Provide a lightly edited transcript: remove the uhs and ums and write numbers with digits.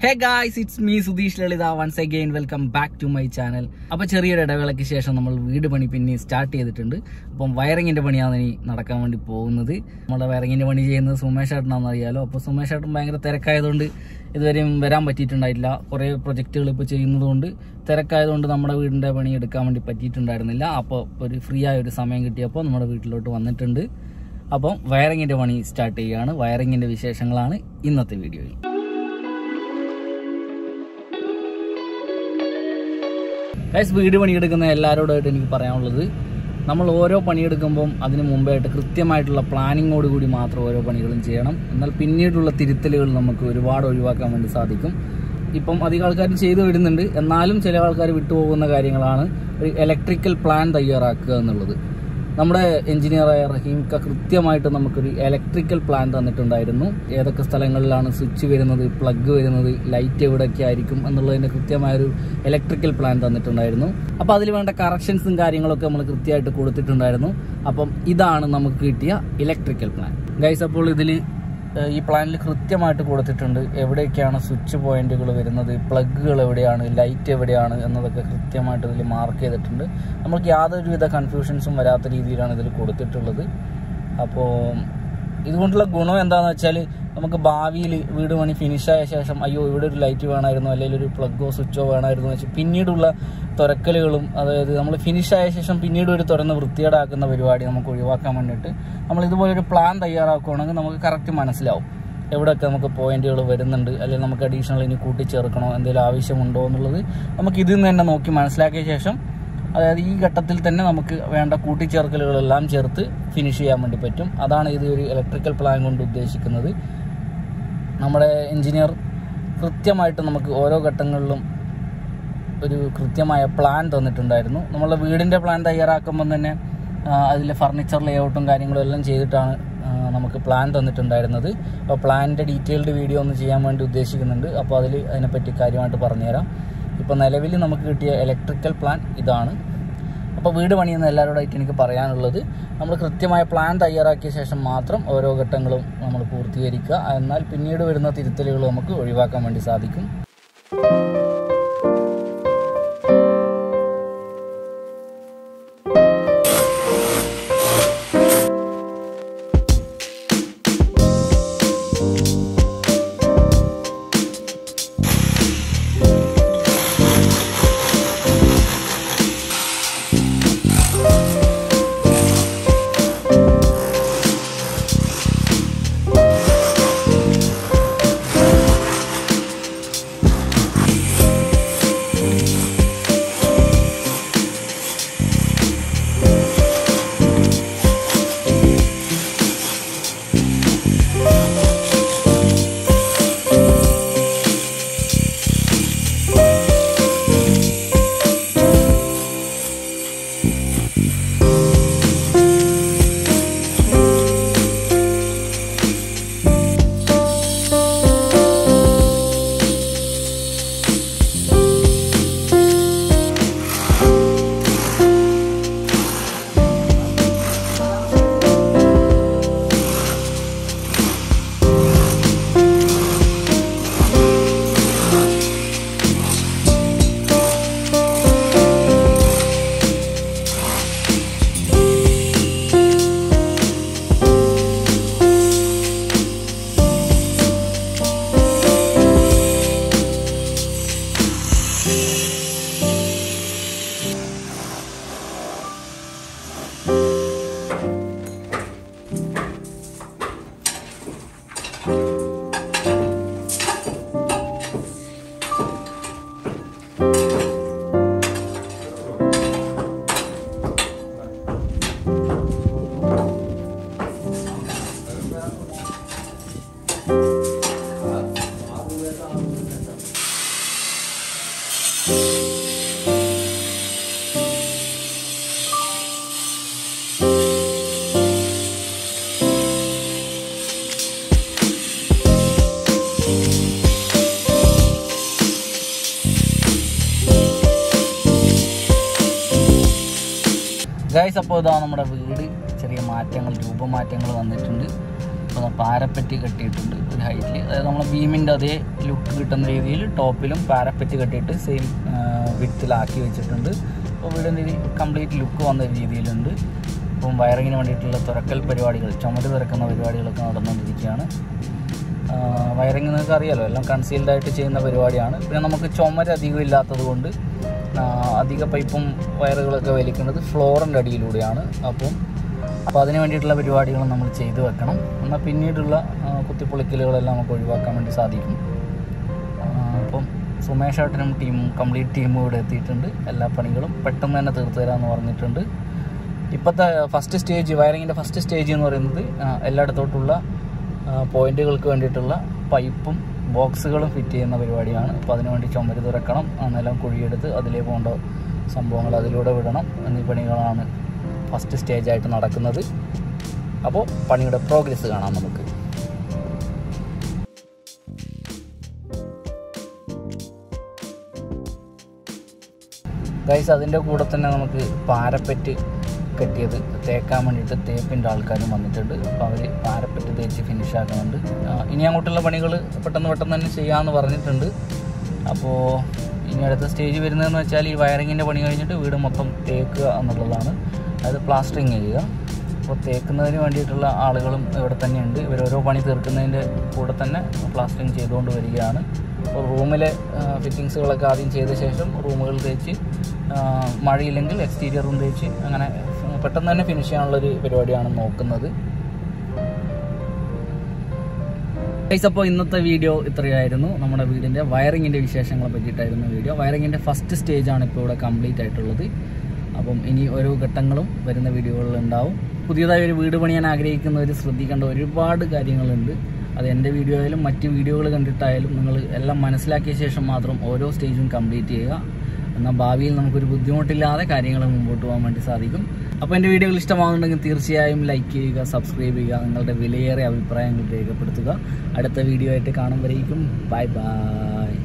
Hey guys, it's me Sudheesh Lalitha. Once again, welcome back to my channel. അപ്പോൾ ചെറിയൊരു ഇടവേളയ്ക്ക് ശേഷം നമ്മൾ വീട് പണി പിന്നെ സ്റ്റാർട്ട് ചെയ്തിട്ടുണ്ട്. അപ്പം വയറിങ്ങിൻ്റെ പണിയാണ് ഇനി നടക്കാൻ വേണ്ടി പോകുന്നത്. നമ്മുടെ വയറിങ്ങിൻ്റെ പണി ചെയ്യുന്നത് സുമേഷ് ഏട്ടനാണെന്ന് അറിയാലോ. അപ്പോൾ സുമേഷ് ഏട്ടൻ ഭയങ്കര തിരക്കായതുകൊണ്ട് ഇതുവരെയും വരാൻ പറ്റിയിട്ടുണ്ടായില്ല. കുറേ പ്രൊജക്റ്റുകൾ ഇപ്പോൾ ചെയ്യുന്നതുകൊണ്ട് തിരക്കായതുകൊണ്ട് നമ്മുടെ വീടിൻ്റെ പണി എടുക്കാൻ വേണ്ടി പറ്റിയിട്ടുണ്ടായിരുന്നില്ല. അപ്പോൾ ഒരു ഫ്രീ ആയ ഒരു സമയം കിട്ടിയപ്പോൾ നമ്മുടെ വീട്ടിലോട്ട് വന്നിട്ടുണ്ട്. അപ്പം വയറിങ്ങിൻ്റെ പണി സ്റ്റാർട്ട് ചെയ്യുകയാണ്. വയറിങ്ങിൻ്റെ വിശേഷങ്ങളാണ് ഇന്നത്തെ വീഡിയോയിൽ. വീട് പണിയെടുക്കുന്ന എല്ലാവരോടായിട്ട് എനിക്ക് പറയാനുള്ളത്, നമ്മൾ ഓരോ പണിയെടുക്കുമ്പം അതിന് മുമ്പായിട്ട് കൃത്യമായിട്ടുള്ള പ്ലാനിങ്ങോടുകൂടി മാത്രം ഓരോ പണികളും ചെയ്യണം. എന്നാൽ പിന്നീടുള്ള തിരുത്തലുകൾ നമുക്ക് ഒരുപാട് ഒഴിവാക്കാൻ വേണ്ടി സാധിക്കും. ഇപ്പം അധികം ആൾക്കാരും ചെയ്തു വരുന്നുണ്ട്, എന്നാലും ചില ആൾക്കാർ വിട്ടുപോകുന്ന കാര്യങ്ങളാണ് ഒരു ഇലക്ട്രിക്കൽ പ്ലാൻ തയ്യാറാക്കുക എന്നുള്ളത്. നമ്മുടെ എഞ്ചിനീയറായ റഹീംക്ക കൃത്യമായിട്ട് നമുക്കൊരു ഇലക്ട്രിക്കൽ പ്ലാൻ തന്നിട്ടുണ്ടായിരുന്നു. ഏതൊക്കെ സ്ഥലങ്ങളിലാണ് സ്വിച്ച് വരുന്നത്, പ്ലഗ് വരുന്നത്, ലൈറ്റ് എവിടെയൊക്കെ ആയിരിക്കും എന്നുള്ളതിൻ്റെ കൃത്യമായൊരു ഇലക്ട്രിക്കൽ പ്ലാൻ തന്നിട്ടുണ്ടായിരുന്നു. അപ്പോൾ അതിൽ വേണ്ട കറക്ഷൻസും കാര്യങ്ങളൊക്കെ നമ്മൾ കൃത്യമായിട്ട് കൊടുത്തിട്ടുണ്ടായിരുന്നു. അപ്പം ഇതാണ് നമുക്ക് കിട്ടിയ ഇലക്ട്രിക്കൽ പ്ലാൻ ഗൈസ്. അപ്പോൾ ഇതിൽ ഈ പ്ലാനിൽ കൃത്യമായിട്ട് കൊടുത്തിട്ടുണ്ട് എവിടെയൊക്കെയാണ് സ്വിച്ച് പോയിന്റുകൾ വരുന്നത്, പ്ലഗുകൾ എവിടെയാണ്, ലൈറ്റ് എവിടെയാണ് എന്നതൊക്കെ കൃത്യമായിട്ട് ഇതിൽ മാർക്ക് ചെയ്തിട്ടുണ്ട്. നമുക്ക് യാതൊരുവിധ കൺഫ്യൂഷൻസും വരാത്ത രീതിയിലാണ് ഇതിൽ കൊടുത്തിട്ടുള്ളത്. അപ്പോൾ ഇതുകൊണ്ടുള്ള ഗുണം എന്താണെന്ന് വെച്ചാൽ, നമുക്ക് ഭാവിയിൽ വീട് പണി ഫിനിഷായ ശേഷം അയ്യോ ഇവിടെ ഒരു ലൈറ്റ് വേണമായിരുന്നു, അല്ലെങ്കിൽ ഒരു പ്ലഗോ സ്വിച്ചോ വേണമായിരുന്നു എന്ന് വെച്ചാൽ പിന്നീടുള്ള തുറക്കലുകളും, അതായത് നമ്മൾ ഫിനിഷായ ശേഷം പിന്നീട് ഒരു തുറന്ന് വൃത്തികേടാക്കുന്ന പരിപാടി നമുക്ക് ഒഴിവാക്കാൻ വേണ്ടിയിട്ട് നമ്മൾ ഇതുപോലൊരു പ്ലാൻ തയ്യാറാക്കുകയാണെങ്കിൽ നമുക്ക് കറക്റ്റ് മനസ്സിലാവും എവിടെയൊക്കെ നമുക്ക് പോയിന്റുകൾ വരുന്നുണ്ട്, അല്ലെങ്കിൽ നമുക്ക് അഡീഷണൽ ഇനി കൂട്ടിച്ചേർക്കണോ, എന്തെങ്കിലും ആവശ്യമുണ്ടോ എന്നുള്ളത് നമുക്ക് ഇതിൽ നിന്ന് തന്നെ നോക്കി മനസ്സിലാക്കിയ ശേഷം, അതായത് ഈ ഘട്ടത്തിൽ തന്നെ നമുക്ക് വേണ്ട കൂട്ടിച്ചേർക്കലുകളെല്ലാം ചേർത്ത് ഫിനിഷ് ചെയ്യാൻ വേണ്ടി പറ്റും. അതാണ് ഇത് ഒരു ഇലക്ട്രിക്കൽ പ്ലാൻ കൊണ്ട് ഉദ്ദേശിക്കുന്നത്. നമ്മുടെ എഞ്ചിനീയർ കൃത്യമായിട്ട് നമുക്ക് ഓരോ ഘട്ടങ്ങളിലും ഒരു കൃത്യമായ പ്ലാൻ തന്നിട്ടുണ്ടായിരുന്നു. നമ്മളെ വീടിൻ്റെ പ്ലാൻ തയ്യാറാക്കുമ്പോൾ തന്നെ അതിലെ ഫർണിച്ചർ ലേഔട്ടും കാര്യങ്ങളും എല്ലാം ചെയ്തിട്ടാണ് നമുക്ക് പ്ലാൻ തന്നിട്ടുണ്ടായിരുന്നത്. അപ്പോൾ പ്ലാനിൻ്റെ ഡീറ്റെയിൽഡ് വീഡിയോ ഒന്ന് ചെയ്യാൻ വേണ്ടി ഉദ്ദേശിക്കുന്നുണ്ട്. അപ്പോൾ അതിനെപ്പറ്റി കാര്യമായിട്ട് പറഞ്ഞുതരാം. ഇപ്പോൾ നിലവിൽ നമുക്ക് കിട്ടിയ ഇലക്ട്രിക്കൽ പ്ലാൻ ഇതാണ്. അപ്പോൾ വീട് പണിയുന്ന എല്ലാവരോടായിട്ട് എനിക്ക് പറയാനുള്ളത്, നമ്മൾ കൃത്യമായ പ്ലാൻ തയ്യാറാക്കിയ ശേഷം മാത്രം ഓരോ ഘട്ടങ്ങളും നമ്മൾ പൂർത്തീകരിക്കുക. എന്നാൽ പിന്നീട് വരുന്ന തിരുത്തലുകൾ നമുക്ക് ഒഴിവാക്കാൻ വേണ്ടി സാധിക്കും. ഗൈസ്, അപ്പോൾ ഇതാ നമ്മുടെ വീട് ചെറിയ മാറ്റങ്ങൾ, രൂപമാറ്റങ്ങൾ വന്നിട്ടുണ്ട്. അപ്പോൾ പാരപ്പറ്റ് കെട്ടിയിട്ടുണ്ട് ഒരു ഹൈറ്റിൽ. അതായത് നമ്മളെ ബീമിൻ്റെ അതേ ലുക്ക് കിട്ടുന്ന രീതിയിൽ ടോപ്പിലും പാരപ്പറ്റ് കെട്ടിയിട്ട് സെയിം വിഡ്ത്തിലാക്കി വെച്ചിട്ടുണ്ട്. അപ്പോൾ വീടിൻ്റെ കംപ്ലീറ്റ് ലുക്ക് വന്ന രീതിയിലുണ്ട്. ഇപ്പം വയറിങ്ങിന് വേണ്ടിയിട്ടുള്ള തുറക്കൽ പരിപാടികൾ, ചുമര് തുറക്കുന്ന പരിപാടികളൊക്കെ നടന്നുകൊണ്ടിരിക്കുകയാണ്. വയറിങ് നിങ്ങൾക്ക് അറിയാലോ, എല്ലാം കൺസീൽഡായിട്ട് ചെയ്യുന്ന പരിപാടിയാണ്. പിന്നെ നമുക്ക് ചുമര് അധികം ഇല്ലാത്തത് കൊണ്ട് അധിക പൈപ്പും വയറുകളൊക്കെ വലിക്കുന്നത് ഫ്ലോറിൻ്റെ അടിയിലൂടെയാണ്. അപ്പോൾ അതിന് വേണ്ടിയിട്ടുള്ള പരിപാടികൾ നമ്മൾ ചെയ്തു വെക്കണം. എന്നാൽ പിന്നീടുള്ള കുത്തിപ്പൊളിക്കലുകളെല്ലാം നമുക്ക് ഒഴിവാക്കാൻ വേണ്ടി സാധിക്കും. അപ്പം സുമേഷ് ഏട്ടനും കംപ്ലീറ്റ് ടീമും ഇവിടെ എത്തിയിട്ടുണ്ട്. എല്ലാ പണികളും പെട്ടെന്ന് തന്നെ തീർത്തു തരാമെന്ന് പറഞ്ഞിട്ടുണ്ട്. ഇപ്പോഴത്തെ ഫസ്റ്റ് സ്റ്റേജ്, വയറിങ്ങിൻ്റെ ഫസ്റ്റ് സ്റ്റേജ് എന്ന് പറയുന്നത് എല്ലായിടത്തോട്ടുള്ള പോയിന്റുകൾക്ക് വേണ്ടിയിട്ടുള്ള പൈപ്പും ബോക്സുകളും ഫിറ്റ് ചെയ്യുന്ന പരിപാടിയാണ്. അപ്പോൾ അതിനുവേണ്ടി ചുമര് തുറക്കണം, നിലം കുഴിയെടുത്ത് അതിലേക്ക് പോകേണ്ട സംഭവങ്ങൾ അതിലൂടെ വിടണം എന്നീ പണികളാണ് ഫസ്റ്റ് സ്റ്റേജായിട്ട് നടക്കുന്നത്. അപ്പോൾ പണിയുടെ പ്രോഗ്രസ് കാണാം നമുക്ക്. ഗൈസ്, അതിൻ്റെ കൂടെ തന്നെ നമുക്ക് പാരപ്പറ്റ് കെട്ടിയത് തേക്കാൻ വേണ്ടിയിട്ട് തേപ്പിൻ്റെ ആൾക്കാരും വന്നിട്ടുണ്ട്. അപ്പോൾ അവർ പാരപ്പറ്റ് തേച്ച് ഫിനിഷ് ആക്കുന്നുണ്ട്. ഇനി അങ്ങോട്ടുള്ള പണികൾ പെട്ടെന്ന് തന്നെ ചെയ്യാമെന്ന് പറഞ്ഞിട്ടുണ്ട്. അപ്പോൾ ഇനി അടുത്ത സ്റ്റേജ് വരുന്നതെന്ന് വെച്ചാൽ ഈ വയറിങ്ങിൻ്റെ പണി കഴിഞ്ഞിട്ട് വീട് മൊത്തം തേക്കുക എന്നുള്ളതാണ്. അതായത് പ്ലാസ്റ്ററിങ് ചെയ്യുക. അപ്പോൾ തേക്കുന്നതിന് വേണ്ടിയിട്ടുള്ള ആളുകളും ഇവിടെ തന്നെയുണ്ട്. ഇവരോരോ പണി തീർക്കുന്നതിൻ്റെ കൂടെ തന്നെ പ്ലാസ്റ്ററിങ് ചെയ്തുകൊണ്ട് വരികയാണ്. അപ്പോൾ റൂമിലെ ഫിറ്റിങ്സുകളൊക്കെ ആദ്യം ചെയ്ത ശേഷം റൂമുകൾ തേച്ച്, മഴയില്ലെങ്കിൽ എക്സ്റ്റീരിയറും തേച്ച്, അങ്ങനെ പെട്ടെന്ന് തന്നെ ഫിനിഷ് ചെയ്യാനുള്ളൊരു പരിപാടിയാണ് നോക്കുന്നത്. അപ്പോൾ ഇന്നത്തെ വീഡിയോ ഇത്രയായിരുന്നു. നമ്മുടെ വീടിൻ്റെ വയറിങ്ങിൻ്റെ വിശേഷങ്ങളെ പറ്റിയിട്ടായിരുന്നു വീഡിയോ. വയറിങ്ങിൻ്റെ ഫസ്റ്റ് സ്റ്റേജാണ് ഇപ്പോൾ ഇവിടെ കംപ്ലീറ്റ് ആയിട്ടുള്ളത്. അപ്പം ഇനി ഓരോ ഘട്ടങ്ങളും വരുന്ന വീഡിയോകളിൽ ഉണ്ടാവും. പുതിയതായി ഒരു വീട് പണിയാൻ ആഗ്രഹിക്കുന്നവർ ശ്രദ്ധിക്കേണ്ട ഒരുപാട് കാര്യങ്ങളുണ്ട്. അത് എൻ്റെ വീഡിയോ ആയാലും മറ്റ് വീഡിയോകൾ കണ്ടിട്ടായാലും നിങ്ങൾ എല്ലാം മനസ്സിലാക്കിയ ശേഷം മാത്രം ഓരോ സ്റ്റേജും കംപ്ലീറ്റ് ചെയ്യുക. എന്നാൽ ഭാവിയിൽ നമുക്കൊരു ബുദ്ധിമുട്ടില്ലാതെ കാര്യങ്ങൾ മുമ്പോട്ട് പോകാൻ വേണ്ടി സാധിക്കും. അപ്പോൾ എൻ്റെ വീഡിയോകൾ ഇഷ്ടമാകുന്നുണ്ടെങ്കിൽ തീർച്ചയായും ലൈക്ക് ചെയ്യുക, സബ്സ്ക്രൈബ് ചെയ്യുക, നിങ്ങളുടെ വിലയേറിയ അഭിപ്രായങ്ങൾ രേഖപ്പെടുത്തുക. അടുത്ത വീഡിയോ ആയിട്ട് കാണുമ്പോഴേക്കും ബൈ ബൈ.